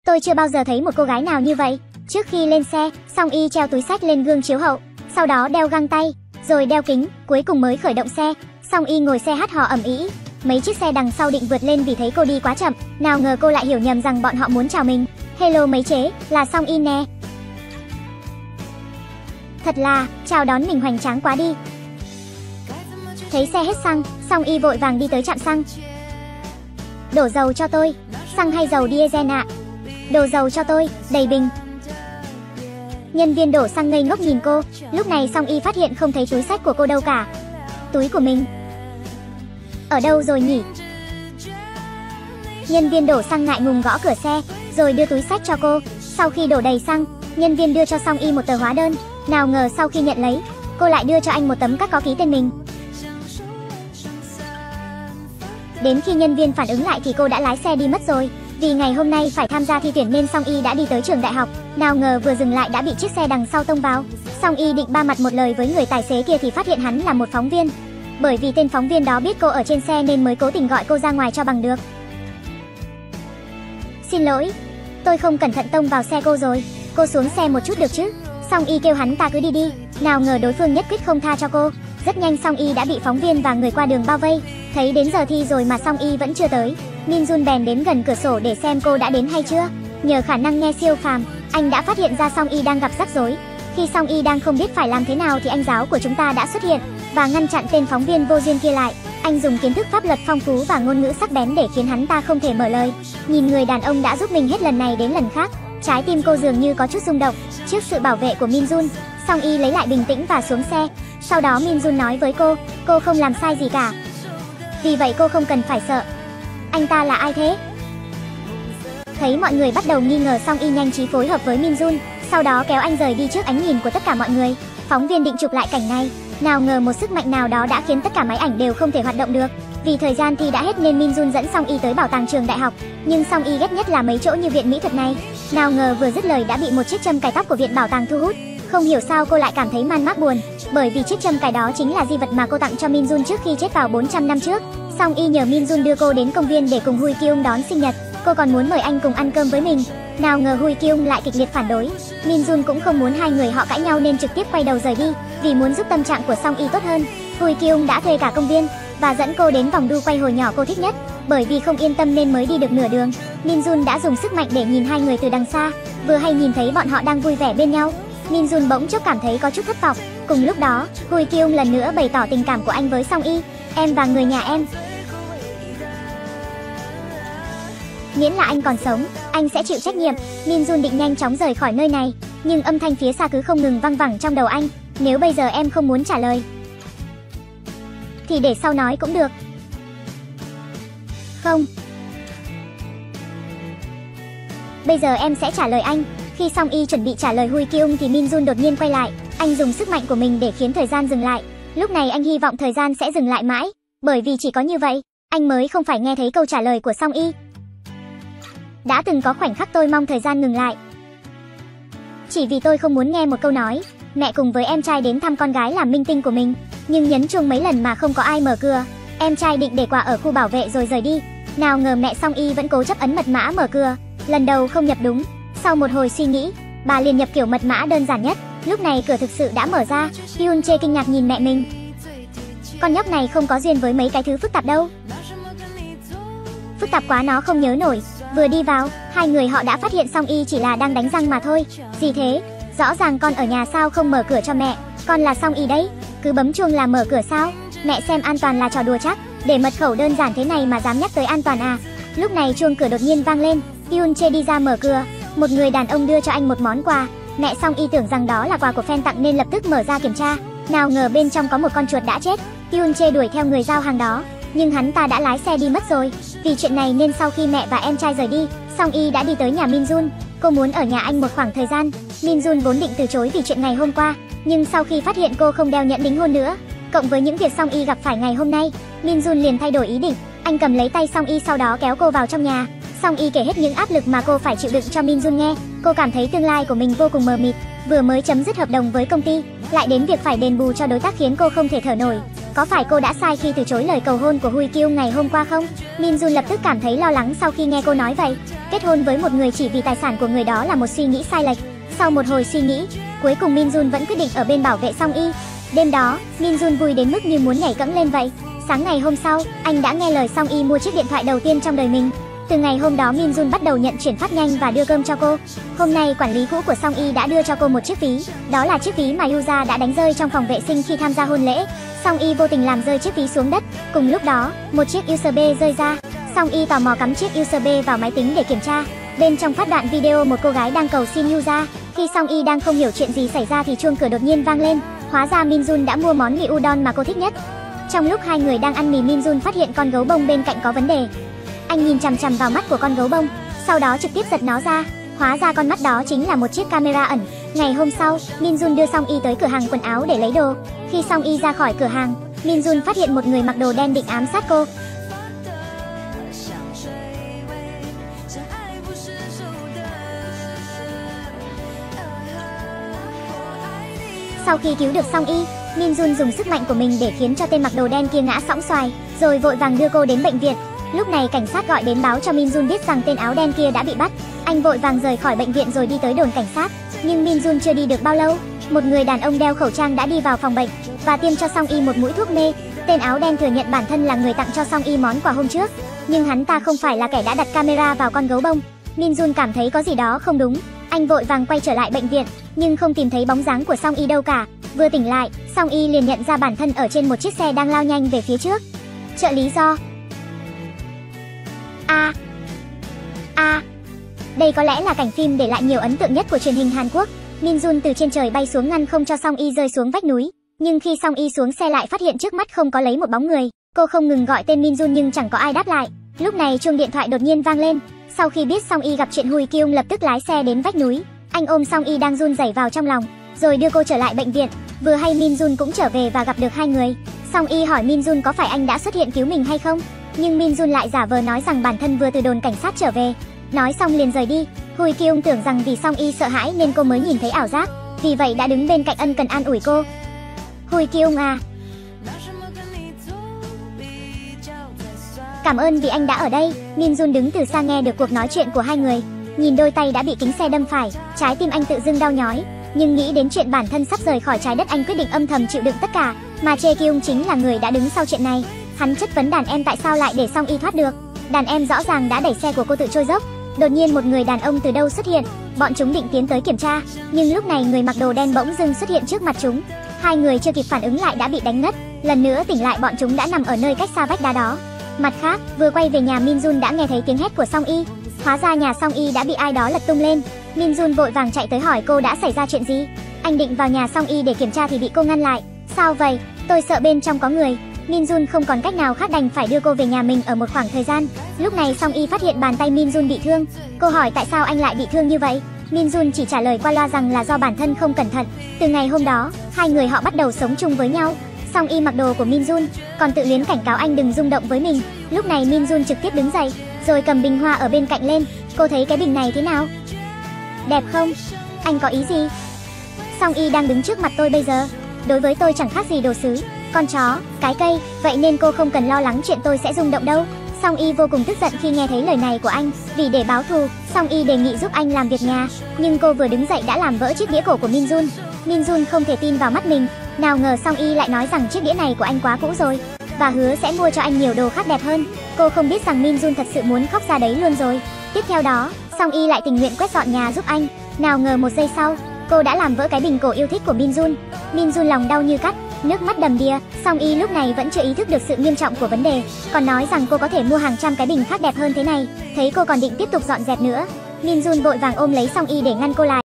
Tôi chưa bao giờ thấy một cô gái nào như vậy. Trước khi lên xe, Song Y treo túi xách lên gương chiếu hậu, sau đó đeo găng tay, rồi đeo kính, cuối cùng mới khởi động xe. Song Y ngồi xe hắt hò ầm ĩ. Mấy chiếc xe đằng sau định vượt lên vì thấy cô đi quá chậm, nào ngờ cô lại hiểu nhầm rằng bọn họ muốn chào mình. Hello mấy chế, là Song Y nè. Thật là, chào đón mình hoành tráng quá đi. Thấy xe hết xăng, Song Y vội vàng đi tới trạm xăng. Đổ dầu cho tôi. Xăng hay dầu diesel ạ? Đổ dầu cho tôi, đầy bình. Nhân viên đổ xăng ngây ngốc nhìn cô. Lúc này Song Y phát hiện không thấy túi xách của cô đâu cả. Túi của mình ở đâu rồi nhỉ? Nhân viên đổ xăng ngại ngùng gõ cửa xe, rồi đưa túi xách cho cô. Sau khi đổ đầy xăng, nhân viên đưa cho Song Y một tờ hóa đơn. Nào ngờ sau khi nhận lấy, cô lại đưa cho anh một tấm cắt có ký tên mình. Đến khi nhân viên phản ứng lại thì cô đã lái xe đi mất rồi. Vì ngày hôm nay phải tham gia thi tuyển nên Song Y đã đi tới trường đại học. Nào ngờ vừa dừng lại đã bị chiếc xe đằng sau tông vào. Song Y định ba mặt một lời với người tài xế kia thì phát hiện hắn là một phóng viên. Bởi vì tên phóng viên đó biết cô ở trên xe nên mới cố tình gọi cô ra ngoài cho bằng được. Xin lỗi, tôi không cẩn thận tông vào xe cô rồi. Cô xuống xe một chút được chứ? Song Y kêu hắn ta cứ đi đi. Nào ngờ đối phương nhất quyết không tha cho cô. Rất nhanh Song Y đã bị phóng viên và người qua đường bao vây. Thấy đến giờ thi rồi mà Song Y vẫn chưa tới, Min Jun bèn đến gần cửa sổ để xem cô đã đến hay chưa. Nhờ khả năng nghe siêu phàm, anh đã phát hiện ra Song Y đang gặp rắc rối. Khi Song Y đang không biết phải làm thế nào thì anh giáo của chúng ta đã xuất hiện và ngăn chặn tên phóng viên vô duyên kia lại. Anh dùng kiến thức pháp luật phong phú và ngôn ngữ sắc bén để khiến hắn ta không thể mở lời. Nhìn người đàn ông đã giúp mình hết lần này đến lần khác, trái tim cô dường như có chút rung động trước sự bảo vệ của Min Jun. Song Y lấy lại bình tĩnh và xuống xe. Sau đó Min Jun nói với cô không làm sai gì cả. Vì vậy cô không cần phải sợ. Anh ta là ai thế? Thấy mọi người bắt đầu nghi ngờ, Song Y nhanh trí phối hợp với Min Jun, sau đó kéo anh rời đi trước ánh nhìn của tất cả mọi người. Phóng viên định chụp lại cảnh này, nào ngờ một sức mạnh nào đó đã khiến tất cả máy ảnh đều không thể hoạt động được. Vì thời gian thi đã hết nên Min Jun dẫn Song Y tới bảo tàng trường đại học. Nhưng Song Y ghét nhất là mấy chỗ như viện mỹ thuật này. Nào ngờ vừa dứt lời đã bị một chiếc châm cài tóc của viện bảo tàng thu hút. Không hiểu sao cô lại cảm thấy man mác buồn, bởi vì chiếc châm cài đó chính là di vật mà cô tặng cho Min Jun trước khi chết vào 400 năm trước. Song Y nhờ Min Jun đưa cô đến công viên để cùng Hui Kyung đón sinh nhật. Cô còn muốn mời anh cùng ăn cơm với mình. Nào ngờ Hui Kyung lại kịch liệt phản đối. Min Jun cũng không muốn hai người họ cãi nhau nên trực tiếp quay đầu rời đi. Vì muốn giúp tâm trạng của Song Y tốt hơn, Hui Kyung đã thuê cả công viên và dẫn cô đến vòng đu quay hồi nhỏ cô thích nhất. Bởi vì không yên tâm nên mới đi được nửa đường, Min Jun đã dùng sức mạnh để nhìn hai người từ đằng xa. Vừa hay nhìn thấy bọn họ đang vui vẻ bên nhau, Min Jun bỗng chốc cảm thấy có chút thất vọng. Cùng lúc đó, Hui Kyung lần nữa bày tỏ tình cảm của anh với Song Y. Em và người nhà em, miễn là anh còn sống, anh sẽ chịu trách nhiệm. Min Jun định nhanh chóng rời khỏi nơi này, nhưng âm thanh phía xa cứ không ngừng văng vẳng trong đầu anh. Nếu bây giờ em không muốn trả lời thì để sau nói cũng được. Không, bây giờ em sẽ trả lời anh. Khi Song Y chuẩn bị trả lời Hui Kyung thì Min Jun đột nhiên quay lại. Anh dùng sức mạnh của mình để khiến thời gian dừng lại. Lúc này anh hy vọng thời gian sẽ dừng lại mãi, bởi vì chỉ có như vậy, anh mới không phải nghe thấy câu trả lời của Song Y. Đã từng có khoảnh khắc tôi mong thời gian ngừng lại, chỉ vì tôi không muốn nghe một câu nói mẹ cùng với em trai đến thăm con gái làm minh tinh của mình. Nhưng nhấn chuông mấy lần mà không có ai mở cửa. Em trai định để quà ở khu bảo vệ rồi rời đi. Nào ngờ mẹ Song Y vẫn cố chấp ấn mật mã mở cửa. Lần đầu không nhập đúng. Sau một hồi suy nghĩ, bà liền nhập kiểu mật mã đơn giản nhất. Lúc này cửa thực sự đã mở ra. Hyun Jae kinh ngạc nhìn mẹ mình. Con nhóc này không có duyên với mấy cái thứ phức tạp đâu. Phức tạp quá nó không nhớ nổi. Vừa đi vào, hai người họ đã phát hiện Song Y chỉ là đang đánh răng mà thôi. Gì thế? Rõ ràng con ở nhà sao không mở cửa cho mẹ? Con là Song Y đấy, cứ bấm chuông là mở cửa sao? Mẹ xem an toàn là trò đùa chắc. Để mật khẩu đơn giản thế này mà dám nhắc tới an toàn à? Lúc này chuông cửa đột nhiên vang lên. Hyun Jae đi ra mở cửa. Một người đàn ông đưa cho anh một món quà. Mẹ Song Y tưởng rằng đó là quà của fan tặng nên lập tức mở ra kiểm tra. Nào ngờ bên trong có một con chuột đã chết. Hyun Jae đuổi theo người giao hàng đó, nhưng hắn ta đã lái xe đi mất rồi. Vì chuyện này nên sau khi mẹ và em trai rời đi, Song Y đã đi tới nhà Min Jun. Cô muốn ở nhà anh một khoảng thời gian. Min Jun vốn định từ chối vì chuyện ngày hôm qua, nhưng sau khi phát hiện cô không đeo nhẫn đính hôn nữa, cộng với những việc Song Y gặp phải ngày hôm nay, Min Jun liền thay đổi ý định. Anh cầm lấy tay Song Y sau đó kéo cô vào trong nhà. Song Y kể hết những áp lực mà cô phải chịu đựng cho Min Jun nghe. Cô cảm thấy tương lai của mình vô cùng mờ mịt. Vừa mới chấm dứt hợp đồng với công ty, lại đến việc phải đền bù cho đối tác khiến cô không thể thở nổi. có phải cô đã sai khi từ chối lời cầu hôn của Hui Kyung ngày hôm qua không? Min Jun lập tức cảm thấy lo lắng sau khi nghe cô nói vậy. Kết hôn với một người chỉ vì tài sản của người đó là một suy nghĩ sai lệch. Sau một hồi suy nghĩ, cuối cùng Min Jun vẫn quyết định ở bên bảo vệ Song Y. Đêm đó, Min Jun vui đến mức như muốn nhảy cẫng lên vậy. Sáng ngày hôm sau, anh đã nghe lời Song Y mua chiếc điện thoại đầu tiên trong đời mình. Từ ngày hôm đó Min Jun bắt đầu nhận chuyển phát nhanh và đưa cơm cho cô. Hôm nay quản lý cũ của Song Y đã đưa cho cô một chiếc ví. Đó là chiếc ví mà Yuja đã đánh rơi trong phòng vệ sinh khi tham gia hôn lễ. Song Y vô tình làm rơi chiếc ví xuống đất. Cùng lúc đó, một chiếc USB rơi ra. Song Y tò mò cắm chiếc USB vào máy tính để kiểm tra. Bên trong phát đoạn video một cô gái đang cầu xin Yuja. Khi Song Y đang không hiểu chuyện gì xảy ra thì chuông cửa đột nhiên vang lên. Hóa ra Min Jun đã mua món mì udon mà cô thích nhất. Trong lúc hai người đang ăn mì, Min Jun phát hiện con gấu bông bên cạnh có vấn đề. Anh nhìn chằm chằm vào mắt của con gấu bông, sau đó trực tiếp giật nó ra. Hóa ra con mắt đó chính là một chiếc camera ẩn. Ngày hôm sau, Min Jun đưa Song Y tới cửa hàng quần áo để lấy đồ. Khi Song Y ra khỏi cửa hàng, Min Jun phát hiện một người mặc đồ đen định ám sát cô. Sau khi cứu được Song Y, Min Jun dùng sức mạnh của mình để khiến cho tên mặc đồ đen kia ngã sõng xoài, rồi vội vàng đưa cô đến bệnh viện. Lúc này cảnh sát gọi đến báo cho Min Jun biết rằng tên áo đen kia đã bị bắt. Anh vội vàng rời khỏi bệnh viện rồi đi tới đồn cảnh sát. Nhưng Min Jun chưa đi được bao lâu, một người đàn ông đeo khẩu trang đã đi vào phòng bệnh và tiêm cho Song Y một mũi thuốc mê. Tên áo đen thừa nhận bản thân là người tặng cho Song Y món quà hôm trước, nhưng hắn ta không phải là kẻ đã đặt camera vào con gấu bông. Min Jun cảm thấy có gì đó không đúng. Anh vội vàng quay trở lại bệnh viện, nhưng không tìm thấy bóng dáng của Song Y đâu cả. Vừa tỉnh lại, Song Y liền nhận ra bản thân ở trên một chiếc xe đang lao nhanh về phía trước. Trợ lý Do. Đây có lẽ là cảnh phim để lại nhiều ấn tượng nhất của truyền hình Hàn Quốc. Min Jun từ trên trời bay xuống ngăn không cho Song Y rơi xuống vách núi. Nhưng khi Song Y xuống xe lại phát hiện trước mắt không có lấy một bóng người. Cô không ngừng gọi tên Min Jun nhưng chẳng có ai đáp lại. Lúc này chuông điện thoại đột nhiên vang lên. Sau khi biết Song Y gặp chuyện, Hui Kyung lập tức lái xe đến vách núi. Anh ôm Song Y đang run rẩy vào trong lòng, rồi đưa cô trở lại bệnh viện. Vừa hay Min Jun cũng trở về và gặp được hai người. Song Y hỏi Min Jun có phải anh đã xuất hiện cứu mình hay không, nhưng Min Jun lại giả vờ nói rằng bản thân vừa từ đồn cảnh sát trở về. Nói xong liền rời đi. Hui Kyung tưởng rằng vì Song Y sợ hãi nên cô mới nhìn thấy ảo giác, vì vậy đã đứng bên cạnh ân cần an ủi cô. Hui Kyung à, cảm ơn vì anh đã ở đây. Min Jun đứng từ xa nghe được cuộc nói chuyện của hai người. Nhìn đôi tay đã bị kính xe đâm phải, trái tim anh tự dưng đau nhói. Nhưng nghĩ đến chuyện bản thân sắp rời khỏi trái đất, anh quyết định âm thầm chịu đựng tất cả. Mà Chae Kyung chính là người đã đứng sau chuyện này. Hắn chất vấn đàn em tại sao lại để Song Y thoát được. Đàn em rõ ràng đã đẩy xe của cô tự trôi dốc. Đột nhiên một người đàn ông từ đâu xuất hiện. Bọn chúng định tiến tới kiểm tra, nhưng lúc này người mặc đồ đen bỗng dưng xuất hiện trước mặt chúng. Hai người chưa kịp phản ứng lại đã bị đánh ngất. Lần nữa tỉnh lại, bọn chúng đã nằm ở nơi cách xa vách đá đó. Mặt khác, vừa quay về nhà, Min Jun đã nghe thấy tiếng hét của Song Y. Hóa ra nhà Song Y đã bị ai đó lật tung lên. Min Jun vội vàng chạy tới hỏi cô đã xảy ra chuyện gì. Anh định vào nhà Song Y để kiểm tra thì bị cô ngăn lại. Sao vậy? Tôi sợ bên trong có người. Min Jun không còn cách nào khác đành phải đưa cô về nhà mình ở một khoảng thời gian. Lúc này Song Y phát hiện bàn tay Min Jun bị thương. Cô hỏi tại sao anh lại bị thương như vậy. Min Jun chỉ trả lời qua loa rằng là do bản thân không cẩn thận. Từ ngày hôm đó, hai người họ bắt đầu sống chung với nhau. Song Y mặc đồ của Min Jun, còn tự luyến cảnh cáo anh đừng rung động với mình. Lúc này Min Jun trực tiếp đứng dậy, rồi cầm bình hoa ở bên cạnh lên. Cô thấy cái bình này thế nào? Đẹp không? Anh có ý gì? Song Y đang đứng trước mặt tôi bây giờ. Đối với tôi chẳng khác gì đồ sứ, con chó, cái cây. Vậy nên cô không cần lo lắng chuyện tôi sẽ rung động đâu. Song Y vô cùng tức giận khi nghe thấy lời này của anh. Vì để báo thù, Song Y đề nghị giúp anh làm việc nhà. Nhưng cô vừa đứng dậy đã làm vỡ chiếc đĩa cổ của Min Jun. Min Jun không thể tin vào mắt mình. Nào ngờ Song Y lại nói rằng chiếc đĩa này của anh quá cũ rồi và hứa sẽ mua cho anh nhiều đồ khác đẹp hơn. Cô không biết rằng Min Jun thật sự muốn khóc ra đấy luôn rồi. Tiếp theo đó, Song Y lại tình nguyện quét dọn nhà giúp anh. Nào ngờ một giây sau, cô đã làm vỡ cái bình cổ yêu thích của Min Jun. Min Jun lòng đau như cắt, nước mắt đầm đìa. Song Y lúc này vẫn chưa ý thức được sự nghiêm trọng của vấn đề, còn nói rằng cô có thể mua hàng trăm cái bình khác đẹp hơn thế này. Thấy cô còn định tiếp tục dọn dẹp nữa, Min Jun vội vàng ôm lấy Song Y để ngăn cô lại.